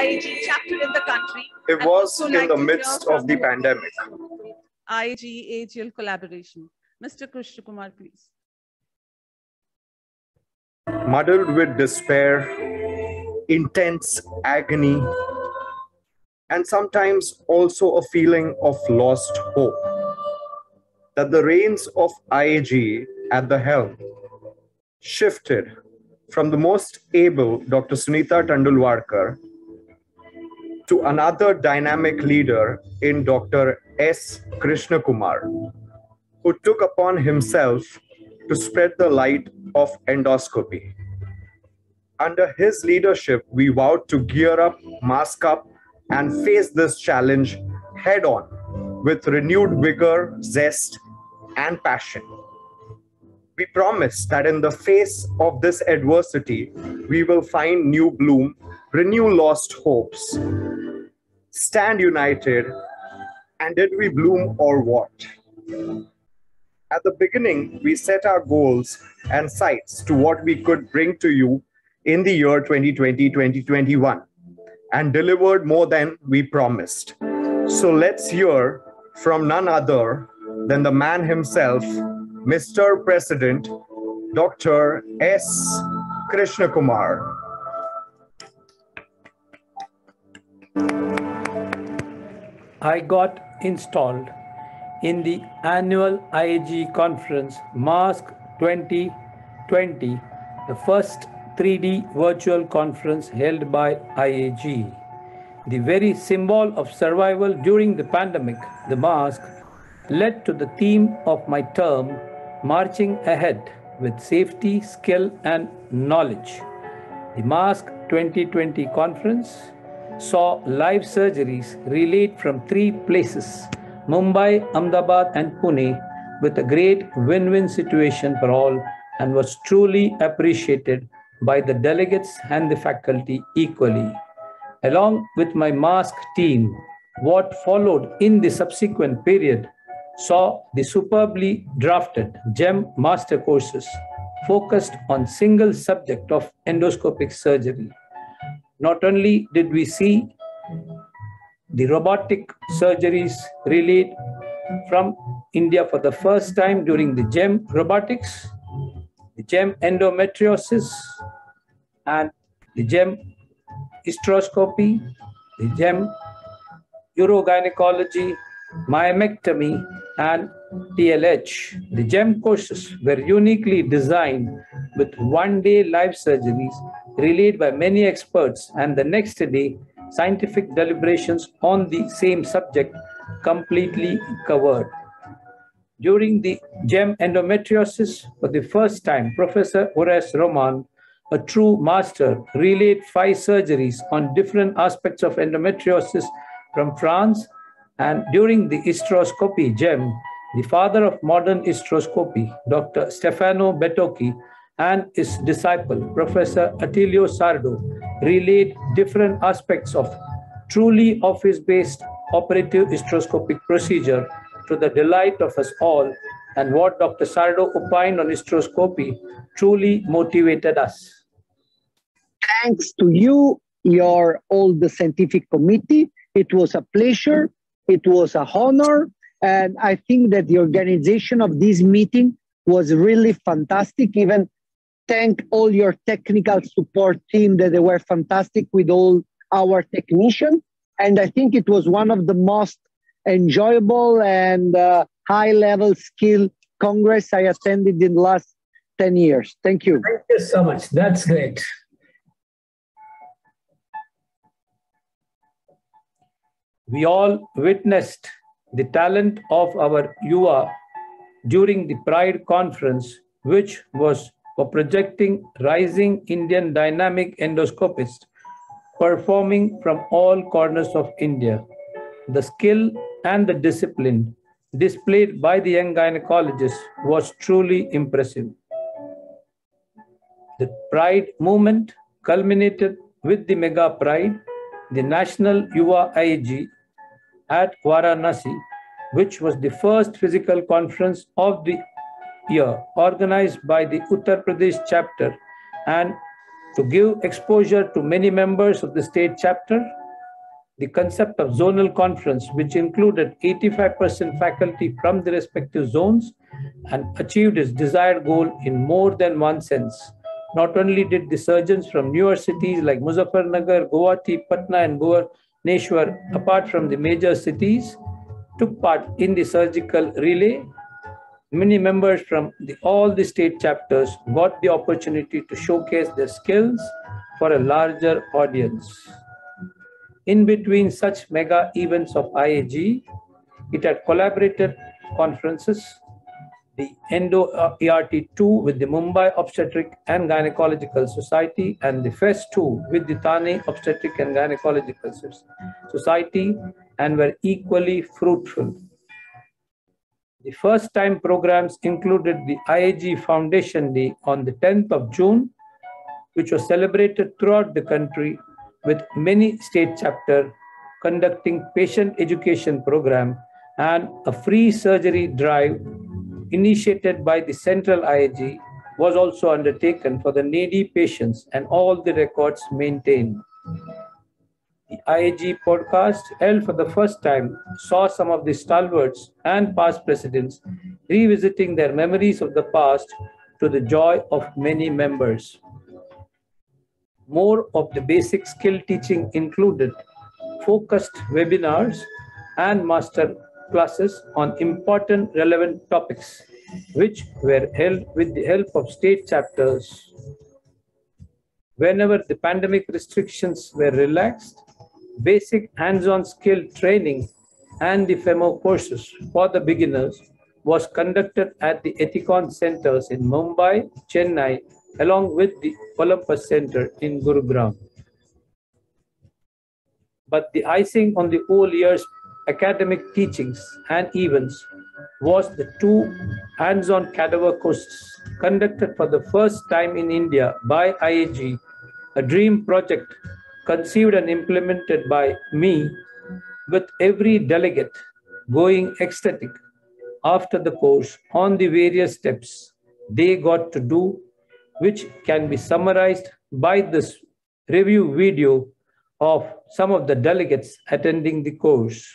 IAG chapter in the country. It was in the midst of the pandemic. IAG AGL collaboration. Mr. Krishna Kumar, please. Muddled with despair, intense agony, and sometimes also a feeling of lost hope, that the reins of IAG at the helm shifted from the most able Dr. Sunita Tandulwarkar to another dynamic leader in Dr. S. Krishna Kumar, who took upon himself to spread the light of endoscopy. Under his leadership, we vowed to gear up, mask up, and face this challenge head on with renewed vigor, zest, and passion. We promise that in the face of this adversity, we will find new bloom, renew lost hopes, stand united, and did we bloom or what? At the beginning, we set our goals and sights to what we could bring to you in the year 2020-2021 and delivered more than we promised. So let's hear from none other than the man himself, Mr. President, Dr. S. Krishna Kumar. I got installed in the annual IAG conference Mask 2020, the first 3D virtual conference held by IAG. The very symbol of survival during the pandemic, the mask, led to the theme of my term, marching ahead with safety, skill, and knowledge. The Mask 2020 conference saw live surgeries relayed from 3 places, Mumbai, Ahmedabad, and Pune, with a great win-win situation for all, and was truly appreciated by the delegates and the faculty equally. Along with my mask team, what followed in the subsequent period saw the superbly drafted GEM master courses focused on single subject of endoscopic surgery. Not only did we see the robotic surgeries relayed from India for the first time during the GEM robotics, the GEM endometriosis, and the GEM hysteroscopy, the GEM urogynecology, myomectomy, and TLH. The GEM courses were uniquely designed with one-day live surgeries relayed by many experts, and the next day, scientific deliberations on the same subject completely covered. During the GEM endometriosis, for the first time, Professor Horace Roman, a true master, relayed 5 surgeries on different aspects of endometriosis from France. And during the hysteroscopy GEM, the father of modern hysteroscopy, Dr. Stefano Betocchi, and his disciple, Professor Attilio Sardo, relayed different aspects of truly office-based operative hysteroscopic procedure to the delight of us all, and what Dr. Sardo opined on hysteroscopy truly motivated us. Thanks to you, all the scientific committee. It was a pleasure. It was an honor. And I think that the organization of this meeting was really fantastic. Even thank all your technical support team that they were fantastic with all our technicians. And I think it was one of the most enjoyable and high-level skill congress I attended in the last 10 years. Thank you. Thank you so much. That's great. We all witnessed the talent of our Yuva during the Pride conference, which was for projecting rising Indian dynamic endoscopists performing from all corners of India. The skill and the discipline displayed by the young gynecologists was truly impressive. The Pride movement culminated with the Mega Pride, the National Yuva IAG at Varanasi, which was the first physical conference of the year organized by the Uttar Pradesh chapter and To give exposure to many members of the state chapter, the concept of zonal conference, which included 85% faculty from the respective zones and achieved its desired goal in more than one sense. Not only did the surgeons from newer cities like Muzaffarnagar, Guwahati, Patna, and Bhubaneswar, apart from the major cities, took part in the surgical relay, many members from all the state chapters got the opportunity to showcase their skills for a larger audience. In between such mega events of IAG, it had collaborated conferences, the Endo-ERT2 with the Mumbai Obstetric and Gynecological Society and the FES2 with the Thane Obstetric and Gynecological Society, and were equally fruitful. The first time programs included the IAG Foundation Day on the 10th of June, which was celebrated throughout the country with many state chapters conducting patient education program and a free surgery drive initiated by the Central IAG was also undertaken for the needy patients and all the records maintained. The IAG podcast held for the first time saw some of the stalwarts and past presidents revisiting their memories of the past to the joy of many members. More of the basic skill teaching included focused webinars and master classes on important relevant topics, which were held with the help of state chapters. Whenever the pandemic restrictions were relaxed, basic hands-on skill training and the FEMO courses for the beginners was conducted at the Ethicon centers in Mumbai, Chennai, along with the Olympus Center in Gurugram. But the icing on the whole year's academic teachings and events was the 2 hands-on cadaver courses conducted for the first time in India by IAG, a dream project conceived and implemented by me, with every delegate going ecstatic after the course on the various steps they got to do, which can be summarized by this review video of some of the delegates attending the course.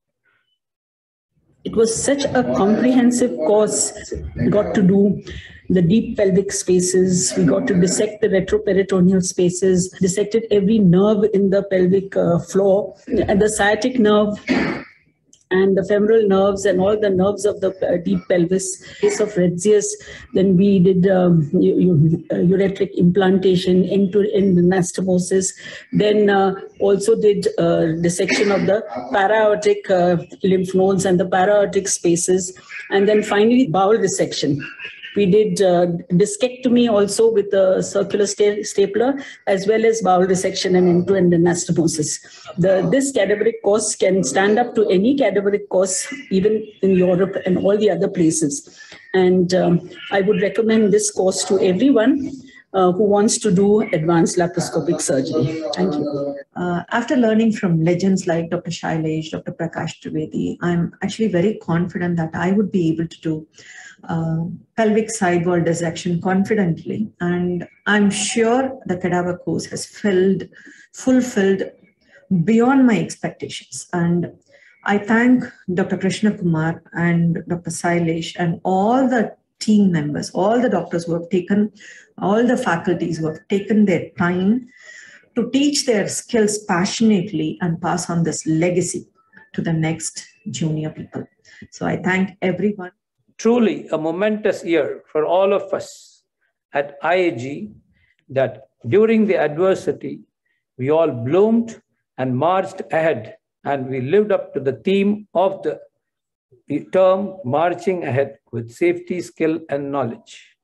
It was such a comprehensive course. We got to do the deep pelvic spaces. We got to dissect the retroperitoneal spaces, dissected every nerve in the pelvic floor, and the sciatic nerve and the femoral nerves and all the nerves of the deep pelvis. Case of Retzius, then we did ureteric implantation, end-to-end anastomosis, then also did dissection of the para-aortic lymph nodes and the para-aortic spaces, and then finally bowel dissection. We did discectomy also with a circular stapler, as well as bowel dissection and end-to-end anastomosis. This cadaveric course can stand up to any cadaveric course, even in Europe and all the other places. And I would recommend this course to everyone who wants to do advanced laparoscopic surgery. Thank you. After learning from legends like Dr. Shailesh, Dr. Prakash Trivedi, I'm actually very confident that I would be able to do pelvic side wall dissection confidently. And I'm sure the cadaver course has fulfilled beyond my expectations. And I thank Dr. Krishna Kumar and Dr. Shailesh and all the team members, all the doctors who have taken, all the faculties who have taken their time to teach their skills passionately and pass on this legacy to the next junior people. So I thank everyone. Truly a momentous year for all of us at IAG, that during the adversity, we all bloomed and marched ahead, and we lived up to the theme of the term, marching ahead with safety, skill, and knowledge.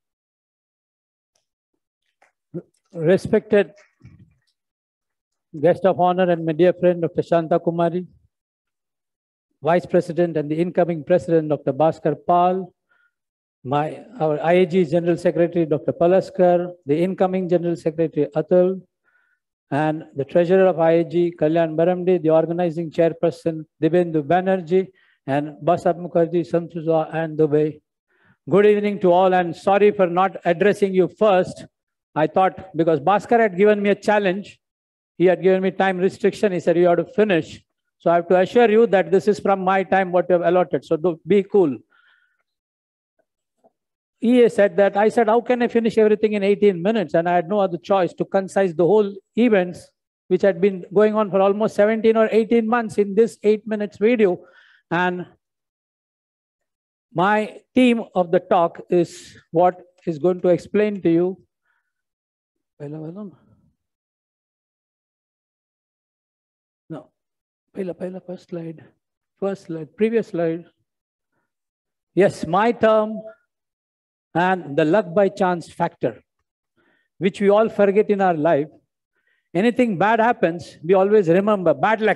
Respected guest of honor and my dear friend, Dr. Shanta Kumari, Vice President and the incoming President, Dr. Bhaskar Pal, our IAG General Secretary, Dr. Palaskar, the incoming General Secretary, Atul, and the Treasurer of IAG, Kalyan Baramdi, the organizing chairperson, Dibendu Banerjee, and Basab Mukherjee, Santuza, and Dubai. Good evening to all, and sorry for not addressing you first, I thought, because Bhaskar had given me a challenge, he had given me time restriction. He said, you have to finish. So I have to assure you that this is from my time, what you have allotted. So be cool. He said that, I said, how can I finish everything in 18 minutes? And I had no other choice to concise the whole events, which had been going on for almost 17 or 18 months in this 8 minutes video. And my theme of the talk is what is going to explain to you. No, first slide, previous slide. Yes, my term and the luck by chance factor, which we all forget in our life. Anything bad happens, we always remember bad luck.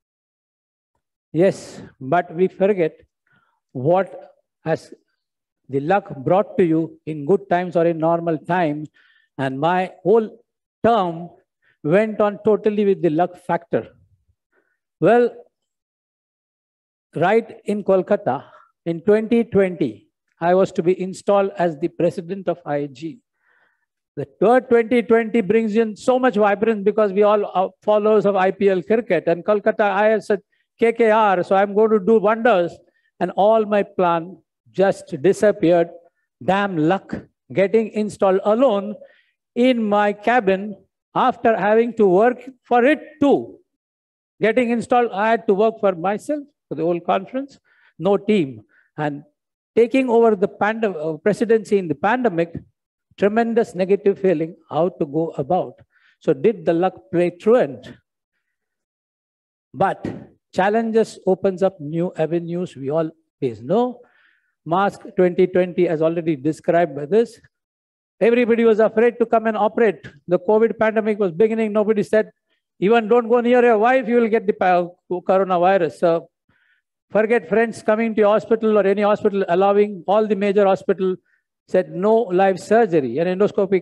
Yes, but we forget what has the luck brought to you in good times or in normal time. And my whole term went on totally with the luck factor. Well, right in Kolkata in 2020, I was to be installed as the president of IAG. The word 2020 brings in so much vibrance because we all are followers of IPL cricket. And Kolkata, I said KKR, so I'm going to do wonders. And all my plan just disappeared. Damn luck, getting installed alone in my cabin after having to work for it too. Getting installed, I had to work for myself, for the whole conference, no team. And taking over the presidency in the pandemic, tremendous negative feeling, how to go about. So did the luck play truant? But challenges opens up new avenues we all face. No, Mask 2020 as already described by this. Everybody was afraid to come and operate. The COVID pandemic was beginning. Nobody said, even don't go near your wife, you will get the coronavirus. So forget friends coming to your hospital or any hospital, allowing all the major hospitals said no live surgery. An endoscopic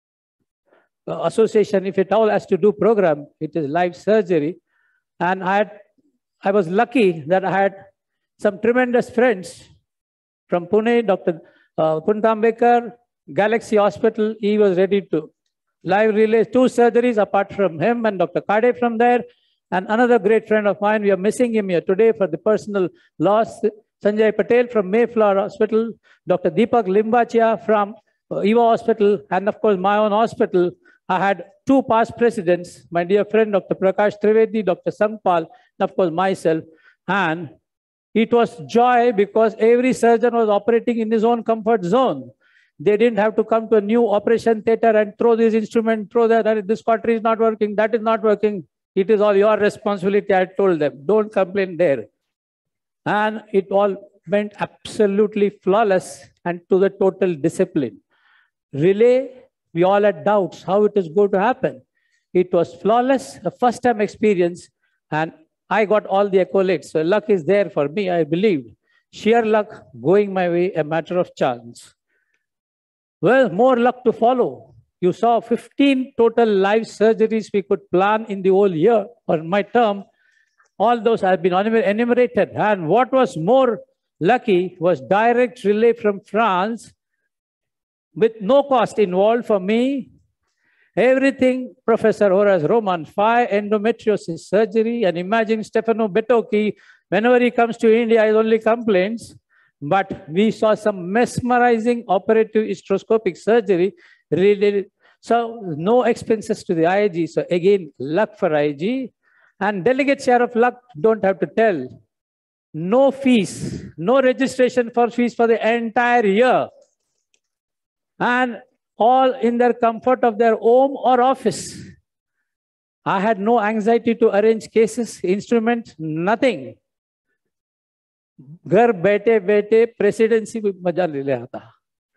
association, if at all has to do program, it is live surgery. And I was lucky that I had some tremendous friends from Pune, Dr. Puntambekar, Galaxy Hospital. He was ready to live relay 2 surgeries apart from him and Dr. Kade from there. And another great friend of mine, we are missing him here today for the personal loss, Sanjay Patel from Mayflower Hospital, Dr. Deepak Limbachia from Eva Hospital, and of course my own hospital. I had 2 past presidents, my dear friend Dr. Prakash Trivedi, Dr. Sangpal, and of course myself. And it was joy because every surgeon was operating in his own comfort zone. They didn't have to come to a new operation theater and throw this instrument, throw that, this cautery is not working, that is not working. It is all your responsibility, I told them. Don't complain there. And it all went absolutely flawless and to the total discipline. Relay, we all had doubts how it is going to happen. It was flawless, a first-time experience, and I got all the accolades. So luck is there for me, I believed. Sheer luck going my way, a matter of chance. Well, more luck to follow. You saw 15 total live surgeries we could plan in the whole year or my term. All those have been enumerated. And what was more lucky was direct relay from France with no cost involved for me. Everything, Professor Horace Roman, 5 endometriosis surgery, and imagine Stefano Betocchi, whenever he comes to India, he only complains. But we saw some mesmerizing operative hysteroscopic surgery related. So no expenses to the IAG. So again, luck for IAG. And delegate share of luck, don't have to tell. No fees, no registration for fees for the entire year. And all in their comfort of their home or office. I had no anxiety to arrange cases, instruments, nothing. घर बैठे बैठे presidency भी मजा ले लिया था.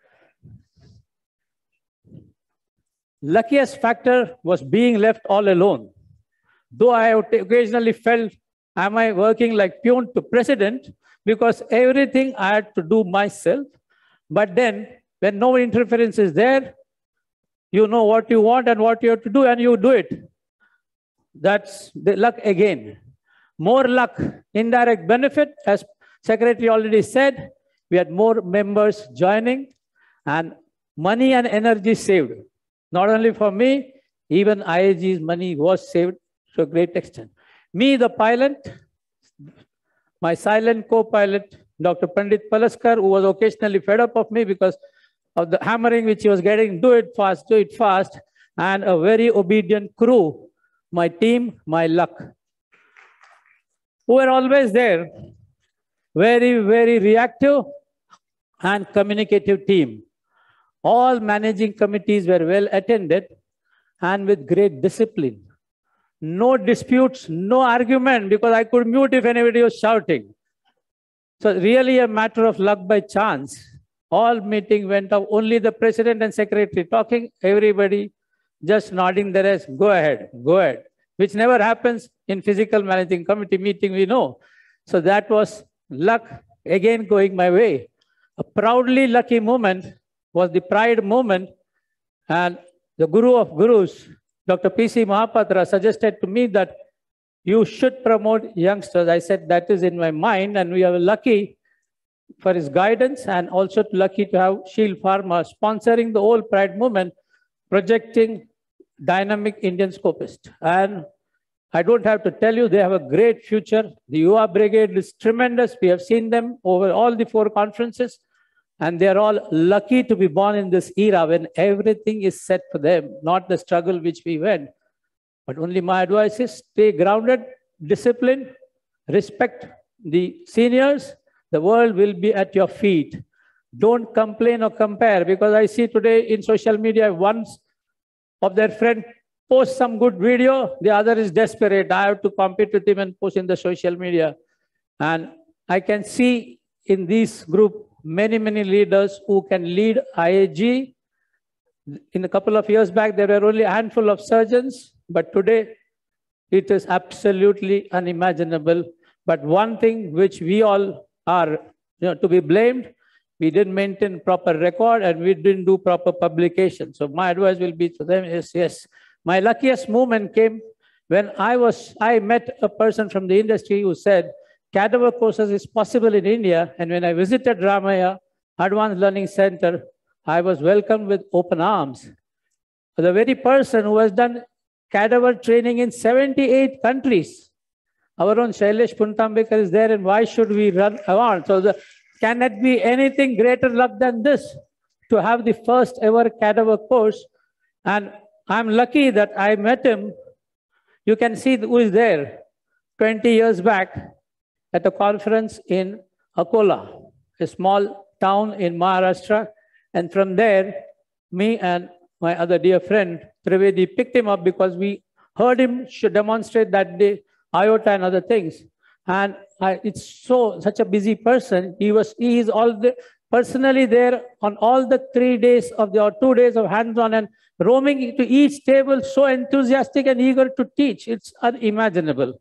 Luckiest factor was being left all alone. Though I occasionally felt, am I working like peon to president? Because everything I had to do myself. But then, when no interference is there, you know what you want and what you have to do, and you do it. That's the luck again. More luck, indirect benefit, as Secretary already said, we had more members joining, and money and energy saved. Not only for me, even IAG's money was saved to a great extent. Me, the pilot, my silent co-pilot, Dr. Pandit Palaskar, who was occasionally fed up of me because of the hammering which he was getting, do it fast, and a very obedient crew, my team, my luck, who were always there, very, very reactive and communicative team. All managing committees were well attended and with great discipline. No disputes, no argument, because I could mute if anybody was shouting. So really a matter of luck by chance. All meeting went off, only the president and secretary talking, everybody just nodding their heads, go ahead, which never happens in physical managing committee meeting, we know. So that was luck again going my way. A proudly lucky moment was the pride moment, and the Guru of Gurus, Dr. P.C. Mahapatra, suggested to me that you should promote youngsters. I said that is in my mind, and we are lucky for his guidance and also lucky to have Shield Pharma sponsoring the whole pride movement, projecting dynamic Indian scopist. And I don't have to tell you, they have a great future. The Yuva Brigade is tremendous. We have seen them over all the 4 conferences, and they are all lucky to be born in this era when everything is set for them, not the struggle which we went. But only my advice is stay grounded, disciplined, respect the seniors. The world will be at your feet. Don't complain or compare, because I see today in social media, once of their friend posts some good video, the other is desperate. I have to compete with him and post in the social media. And I can see in this group many, many leaders who can lead IAG. In a couple of years back, there were only a handful of surgeons, but today it is absolutely unimaginable. But one thing which we all are to be blamed, we didn't maintain proper record and we didn't do proper publication. So my advice will be to them is, yes. My luckiest moment came when I met a person from the industry who said, cadaver courses is possible in India. And when I visited Ramaya Advanced Learning Center, I was welcomed with open arms. The very person who has done cadaver training in 78 countries. Our own Shailesh Puntambekar is there, and why should we run around? So can it be anything greater luck than this, to have the first ever cadaver course? And I'm lucky that I met him. You can see who is there 20 years back at a conference in Akola, a small town in Maharashtra. And from there, me and my other dear friend, Trivedi, picked him up because we heard him demonstrate that day IOTA and other things. And it's such a busy person. He is personally there on all the 3 days of or 2 days of hands-on and roaming to each table, so enthusiastic and eager to teach. It's unimaginable.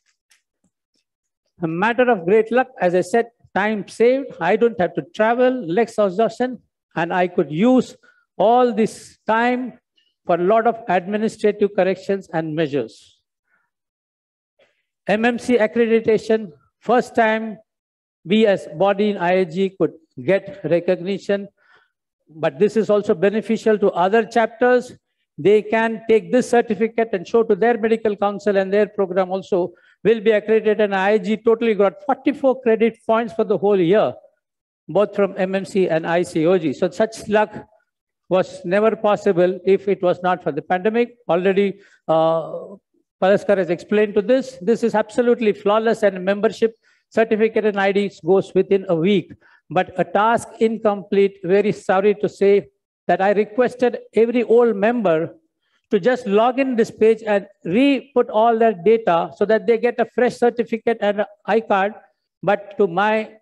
A matter of great luck, as I said, time saved. I don't have to travel, legs exhaustion, and I could use all this time for a lot of administrative corrections and measures. MMC accreditation, first time we as body in IAG could get recognition, but this is also beneficial to other chapters. They can take this certificate and show to their medical council, and their program also will be accredited. And IAG totally got 44 credit points for the whole year, both from MMC and ICOG. So such luck was never possible if it was not for the pandemic. Already Palaskar has explained to this. This is absolutely flawless, and membership certificate and ID goes within a week. But a task incomplete, very sorry to say that I requested every old member to just log in this page and re-put all their data so that they get a fresh certificate and an iCard. But to my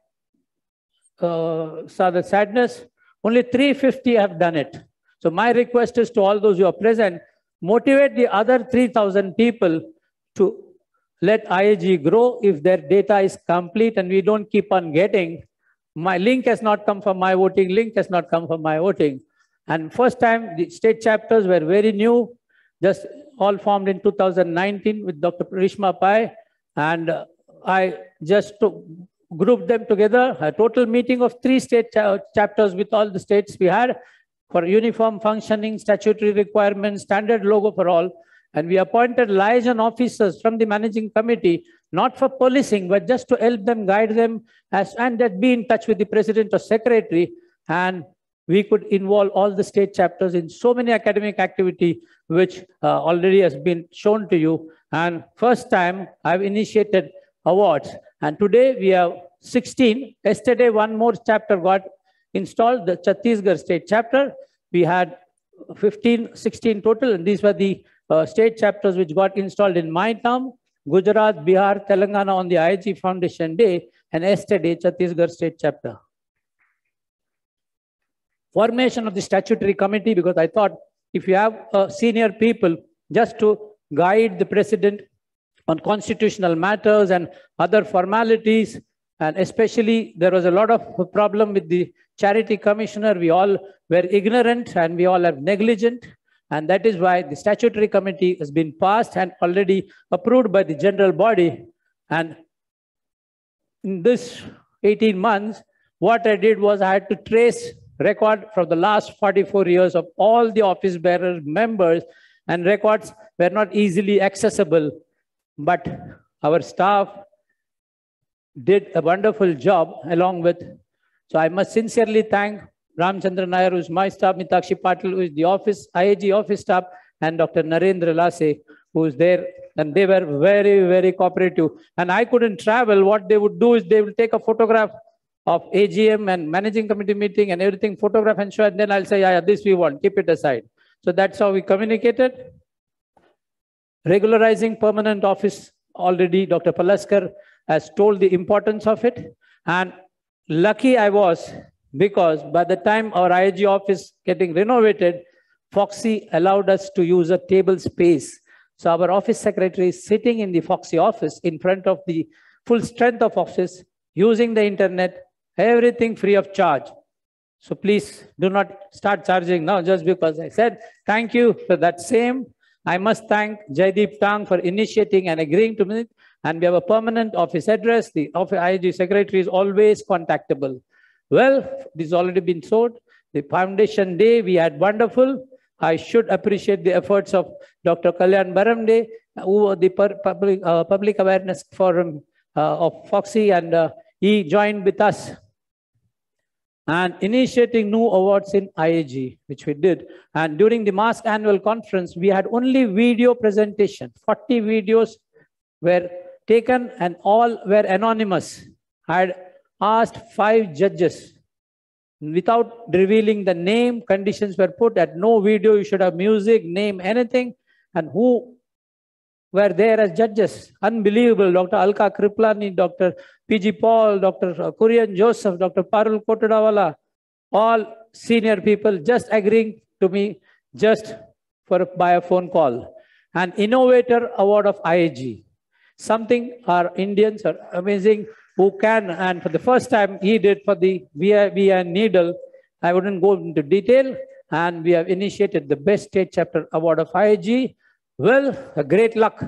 sadness, only 350 have done it. So my request is to all those who are present, motivate the other 3,000 people to let IAG grow if their data is complete and we don't keep on getting. My link has not come from my voting, link has not come from my voting. And first time, the state chapters were very new, just all formed in 2019 with Dr. Rishma Pai. And I just grouped them together, a total meeting of 3 state chapters with all the states we had. for uniform functioning, statutory requirements, standard logo for all. And we appointed liaison officers from the managing committee, not for policing, but just to help them, guide them, and that be in touch with the president or secretary. And we could involve all the state chapters in so many academic activity, which already has been shown to you. And first time I've initiated awards. And today we have 16. Yesterday, one more chapter got installed, the Chhattisgarh state chapter. We had 16 total, and these were the state chapters which got installed in my term: Gujarat, Bihar, Telangana on the IIG Foundation Day, and yesterday Chhattisgarh state chapter. Formation of the statutory committee, because I thought if you have senior people just to guide the president on constitutional matters and other formalities, and especially there was a lot of problem with the charity commissioner. We all were ignorant and we all are negligent. And that is why the statutory committee has been passed and already approved by the general body. And in this 18 months, what I did was I had to trace record from the last 44 years of all the office bearer members, and records were not easily accessible. But our staff did a wonderful job along with. So I must sincerely thank Ramchandra Nair, who is my staff, Mitakshi Patil, who is the office, IIG office staff, and Dr. Narendra Lase, who is there. And they were very, very cooperative. And I couldn't travel. What they would do is they will take a photograph of AGM and managing committee meeting and everything, photograph and show, and then I'll say, yeah, this we want, keep it aside. So that's how we communicated. Regularizing permanent office, already Dr. Palaskar has told the importance of it. And lucky I was, because by the time our IIG office getting renovated, Foxy allowed us to use a table space. So our office secretary is sitting in the Foxy office in front of the full strength of office, using the internet, everything free of charge. So please do not start charging now just because I said. Thank you for that same. I must thank Jaideep Tang for initiating and agreeing to it. And we have a permanent office address. The office IIG secretary is always contactable. Well, this has already been sold. The foundation day we had wonderful. I should appreciate the efforts of Dr. Kalyan Baramde, who the public awareness forum of Foxy, and he joined with us. And initiating new awards in IIG, which we did. And during the MASK annual conference, we had only video presentation. 40 videos were taken and all were anonymous. I had asked 5 judges. Without revealing the name, conditions were put at no video, you should have music, name, anything. And who were there as judges? Unbelievable. Dr. Alka Kriplani, Dr. P.G. Paul, Dr. Kurian Joseph, Dr. Parul Kotadawala, all senior people just agreeing to me just by a phone call. An Innovator Award of IIG. Something our Indians are amazing who can, and for the first time he did for the via needle. I wouldn't go into detail. And we have initiated the Best State Chapter Award of IIG. Well, a great luck.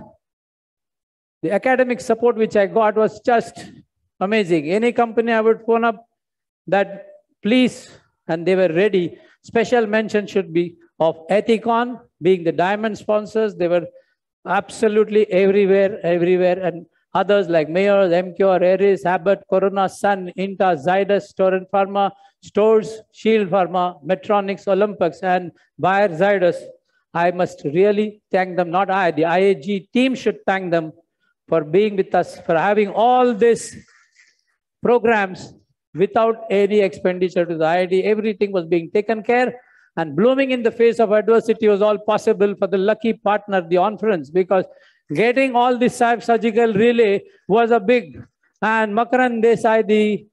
The academic support which I got was just amazing. Any company I would phone up that please, and they were ready. Special mention should be of Ethicon being the diamond sponsors. They were absolutely everywhere, and others like Mayors, MCure, Eris, Abbott, Corona, Sun, Inta, Zydus, Torrent Pharma, Stores, Shield Pharma, Medtronics, Olympus, and Bayer Zydus. I must really thank them, not I, the IIG team should thank them for being with us, for having all these programs without any expenditure to the IIT. Everything was being taken care, and blooming in the face of adversity was all possible for the lucky partner, the conference, because getting all this surgical relay was a big, and Makaran Desai,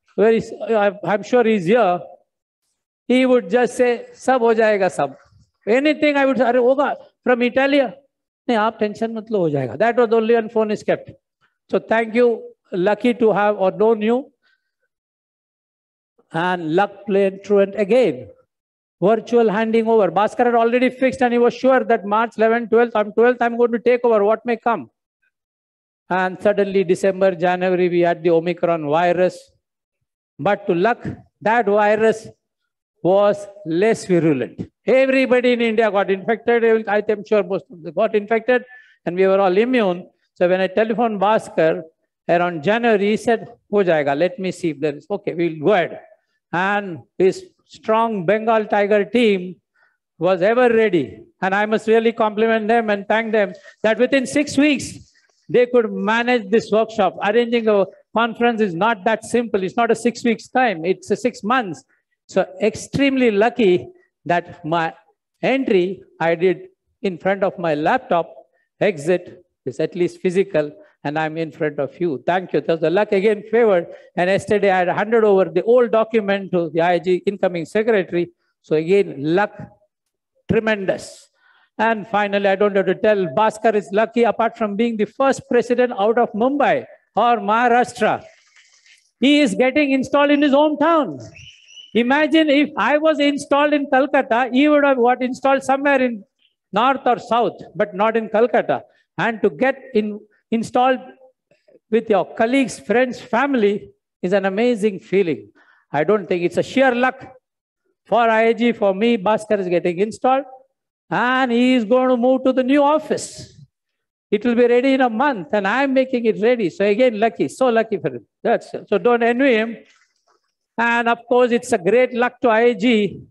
I'm sure he's here, he would just say, sab ho jayega sab. Anything I would say, hoga from Italy. No, aap tension mat lo, ho jayega. That was only one phone is kept. So thank you. Lucky to have or known you. And luck played truant again. Virtual handing over. Bhaskar had already fixed and he was sure that March 11th, 12th, I'm going to take over. What may come? And suddenly December, January, we had the Omicron virus. But to luck, that virus was less virulent. Everybody in India got infected. I'm sure most of them got infected, and we were all immune. So when I telephoned Bhaskar around January, he said, "Ho jayega, let me see if there is." Okay, we'll go ahead. And his strong Bengal Tiger team was ever ready. And I must really compliment them and thank them that within 6 weeks, they could manage this workshop. Arranging a conference is not that simple. It's not a 6 weeks time. It's a 6 months. So extremely lucky that my entry I did in front of my laptop. Exit is at least physical, and I'm in front of you. Thank you. The luck again favored. And yesterday I had handed over the old document to the IIG incoming secretary. So again, luck tremendous. And finally, I don't have to tell, Bhaskar is lucky apart from being the first president out of Mumbai or Maharashtra. He is getting installed in his hometown. Imagine if I was installed in Calcutta, he would have got installed somewhere in north or south, but not in Calcutta. And to get installed with your colleagues, friends, family is an amazing feeling. I don't think it's a sheer luck. For IIG, for me, Bhaskar is getting installed, and he is going to move to the new office. It will be ready in a month, and I'm making it ready. So again, lucky, so lucky for him. That's so don't envy him. And of course, it's a great luck to IIG.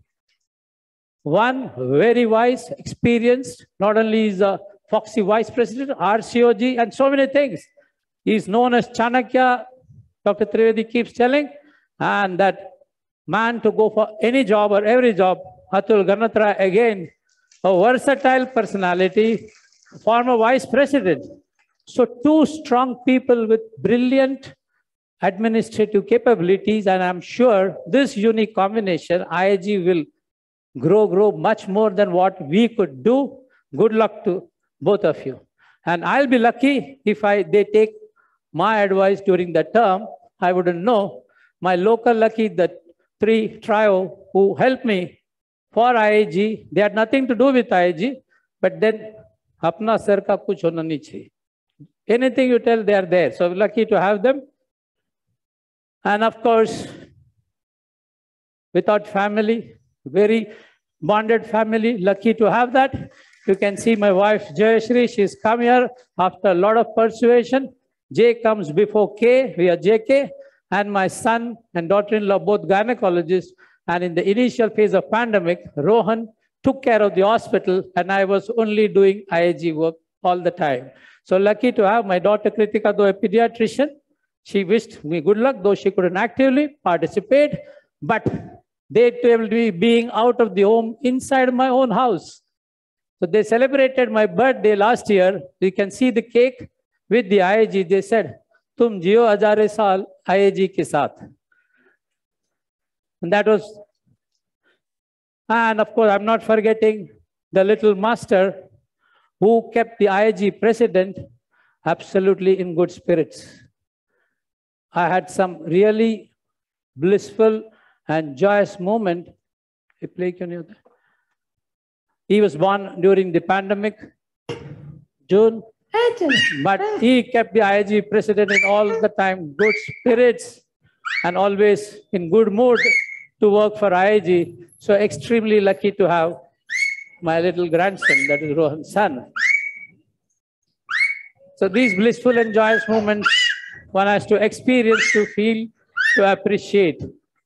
One very wise, experienced, not only is a foxy vice president, RCOG, and so many things. He's known as Chanakya, Dr. Trivedi keeps telling, and that man to go for any job or every job. Atul Ganatra, again, a versatile personality, former vice president. So two strong people with brilliant administrative capabilities, and I'm sure this unique combination, IIG will grow much more than what we could do. Good luck to both of you. And I'll be lucky if they take my advice during the term. I wouldn't know. My local lucky, the 3 trio who helped me for IIG, they had nothing to do with IIG, but then apna sir ka kuch hona nahi chahiye. Anything you tell, they are there. So lucky to have them. And of course, without family, very bonded family, lucky to have that. You can see my wife Jayashri, she's come here after a lot of persuasion. J comes before K, we are JK. And my son and daughter-in-law, both gynecologists. And in the initial phase of pandemic, Rohan took care of the hospital, and I was only doing IIG work all the time. So lucky to have my daughter Kritika, though a pediatrician. She wished me good luck, though she couldn't actively participate. But they told me being out of the home inside my own house. So they celebrated my birthday last year. You can see the cake with the IIG. They said, "Tum jiyo hazare saal IIG ke saath." And that was, and of course, I'm not forgetting the little master who kept the IIG president absolutely in good spirits. I had some really blissful and joyous moment. He was born during the pandemic, June, but he kept the IIG president in all the time, good spirits and always in good mood to work for IIG. So extremely lucky to have my little grandson, that is Rohan's son. So these blissful and joyous moments one has to experience, to feel, to appreciate.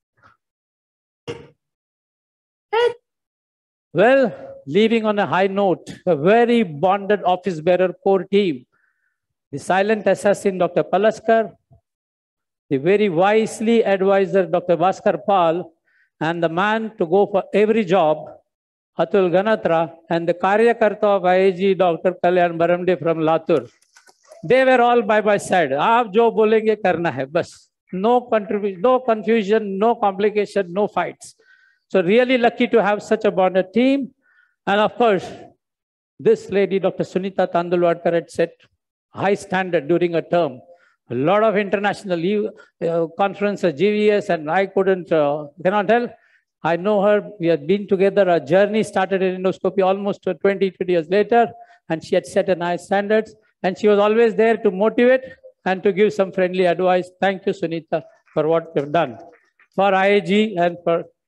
Well, leaving on a high note, a very bonded office bearer core team. The silent assassin, Dr. Palaskar, the very wisely advisor, Dr. Bhaskar Pal, and the man to go for every job, Atul Ganatra, and the Karyakarta of IIG, Dr. Kalyan Baramde from Latur. They were all by my side. Aap jo bolenge karna hai, bas. No contribution, no confusion, no complication, no fights. So really lucky to have such a bonded team. And of course, this lady, Dr. Sunita Tandulwadkar, had set high standard during a term. A lot of international conferences, GVS, and I cannot tell. I know her. We had been together. Our journey started in endoscopy almost 20 years later, and she had set a nice standards. And she was always there to motivate and to give some friendly advice. Thank you, Sunita, for what you've done for IIG and for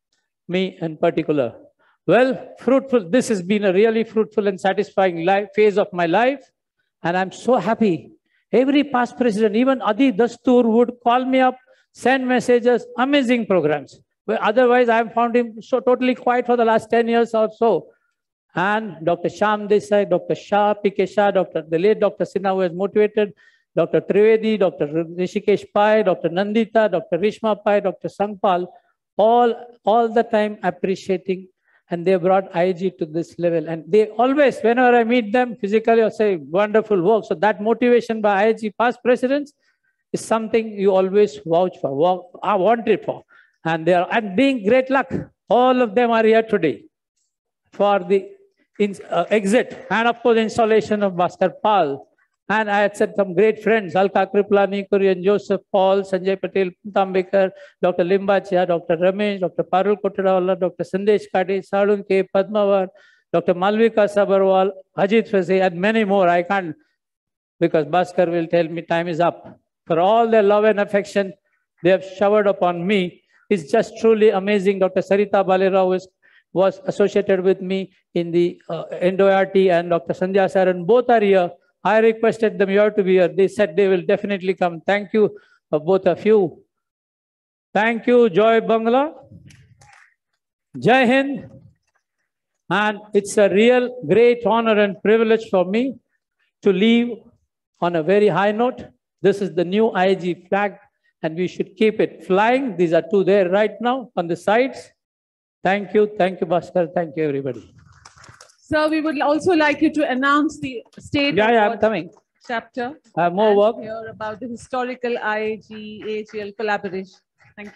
me in particular. Well, fruitful. This has been a really fruitful and satisfying phase of my life. And I'm so happy. Every past president, even Adi Dastur, would call me up, send messages, amazing programs. Well, otherwise, I have found him so totally quiet for the last 10 years or so. And Dr. Shyam Desai, Dr. Shah, PK Shah, the late Dr. Sinha, who has motivated, Dr. Trivedi, Dr. Rishikesh Pai, Dr. Nandita, Dr. Rishma Pai, Dr. Sangpal, all the time appreciating. And they brought IAG to this level. And they always, whenever I meet them physically, I say, wonderful work. So that motivation by IAG past presidents is something you always vouch for, want it for. And being great luck, all of them are here today for the exit. And of course, installation of Bhaskar Pal. And I had said some great friends, Alka Kriplani, Kurian Joseph, Paul, Sanjay Patel, Tambekar, Dr. Limbachia, Dr. Ramesh, Dr. Parul Kottadawala, Dr. Sandesh Kade, Sadun K. Padmavar, Dr. Malvika Sabarwal, Ajit Fase, and many more. I can't, because Bhaskar will tell me time is up. For all their love and affection they have showered upon me, it's just truly amazing. Dr. Sarita Balerao was associated with me in the NDORT, and Dr. Sandhya Saran, both are here. I requested them here to be here. They said they will definitely come. Thank you, both of you. Thank you, Joy Bangla. Jai Hind. And it's a real great honor and privilege for me to leave on a very high note. This is the new IAG flag, and we should keep it flying. These are two there right now on the sides. Thank you, Bhaskar. Thank you, everybody. Sir, we would also like you to announce the state I'm coming. chapter. I have more work. Hear about the historical IAG AHL collaboration. Thank you.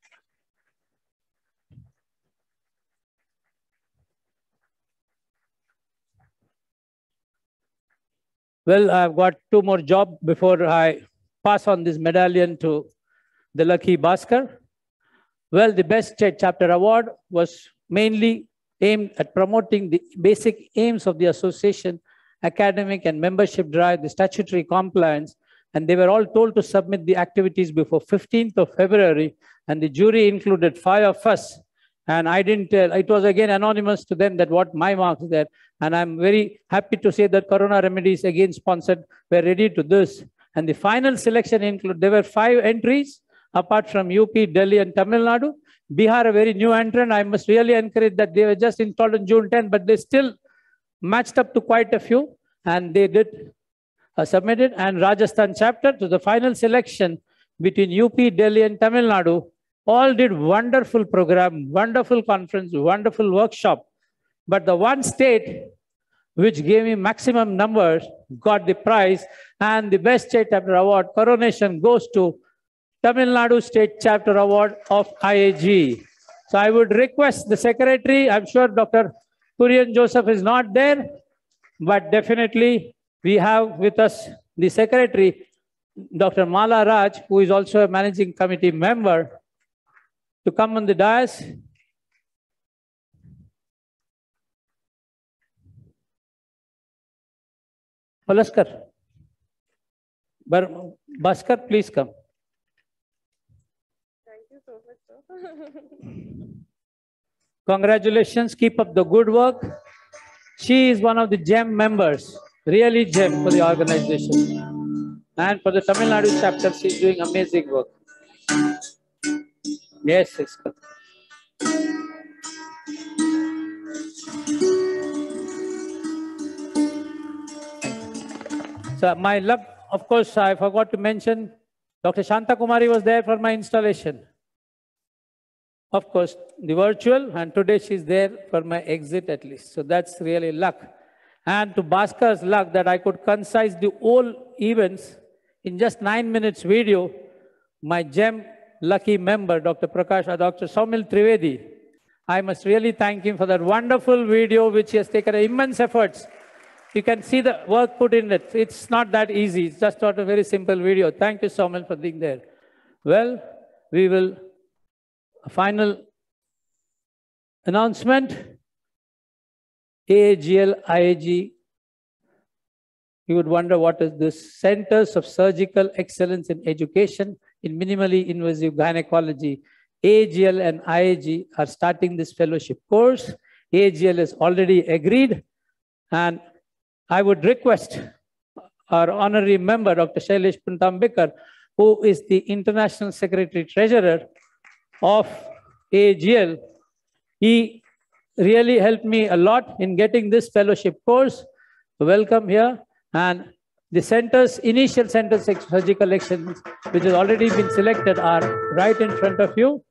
Well, I've got two more jobs before I pass on this medallion to the lucky Bhaskar. Well, the Best State Chapter Award was mainly aimed at promoting the basic aims of the association, academic and membership drive, the statutory compliance, and they were all told to submit the activities before 15th of February, and the jury included 5 of us. And I didn't tell, it was again anonymous to them that what my marks there. And I'm very happy to say that Corona Remedies, again sponsored, were ready to this. And the final selection included, there were 5 entries, apart from UP, Delhi, and Tamil Nadu. Bihar, a very new entrant. I must really encourage that they were just installed on June 10th, but they still matched up to quite a few, and they did submitted. And Rajasthan chapter to the final selection between UP, Delhi, and Tamil Nadu. All did wonderful program, wonderful conference, wonderful workshop. But the one state which gave me maximum numbers got the prize, and the Best State Chapter Award coronation goes to Tamil Nadu State Chapter Award of IAG. So I would request the secretary, I'm sure Dr. Kurian Joseph is not there, but definitely we have with us the secretary, Dr. Mala Raj, who is also a managing committee member, to come on the dais. Palaskar. Bhaskar, please come. Thank you so much, sir. Congratulations, keep up the good work. She is one of the GEM members, really GEM for the organization. And for the Tamil Nadu chapter, she is doing amazing work. Yes, yes. So my luck, of course, I forgot to mention, Dr. Shanta Kumari was there for my installation. Of course, the virtual, and today she's there for my exit at least. So that's really luck. And to Bhaskar's luck that I could concise the whole events in just 9 minutes video, my GEM lucky member, Dr. Saumil Trivedi, I must really thank him for that wonderful video, which he has taken immense efforts. You can see the work put in it. It's not that easy. It's just not a very simple video. Thank you, Saumil, for being there. Well, we will, a final announcement. AAGL, IAG, you would wonder what is this? Centers of Surgical Excellence in Education in Minimally Invasive Gynecology. AGL and IAG are starting this fellowship course. AGL has already agreed, and I would request our honorary member, Dr. Shailesh Puntambekar, who is the International Secretary Treasurer of AGL. He really helped me a lot in getting this fellowship course. Welcome here. And the centers, initial centers of surgical excellence, which has already been selected, are right in front of you.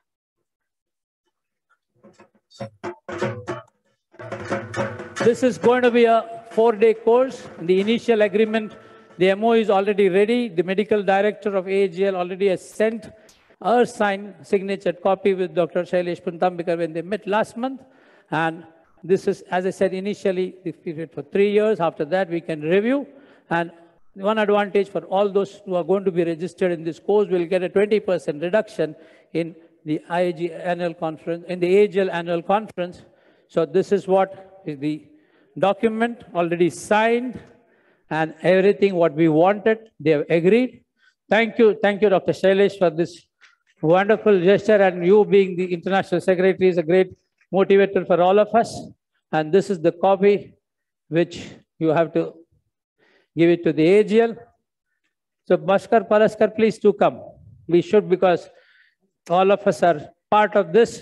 This is going to be a 4-day course. The initial agreement, the MO is already ready. The medical director of AGL already has sent her signed signature copy with Dr. Shailesh Puntambekar when they met last month. And this is, as I said, initially the period for 3 years. After that, we can review. And one advantage for all those who are going to be registered in this course will get a 20% reduction in the IAG annual conference, in the AGL annual conference. So this is what is the document already signed, and everything what we wanted, they have agreed. Thank you, Dr. Shailesh, for this wonderful gesture, and you being the international secretary is a great motivator for all of us. And this is the copy which you have to give it to the AGL. So Bhaskar, Palaskar, please do come. We should, because all of us are part of this.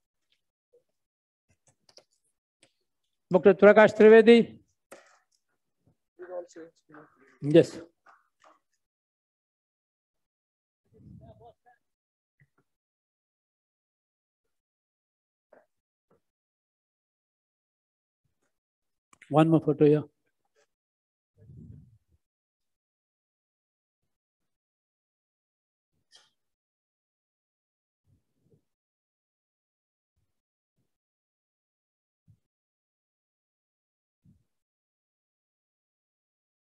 Dr. Prakash Trivedi. Yes. One more photo here.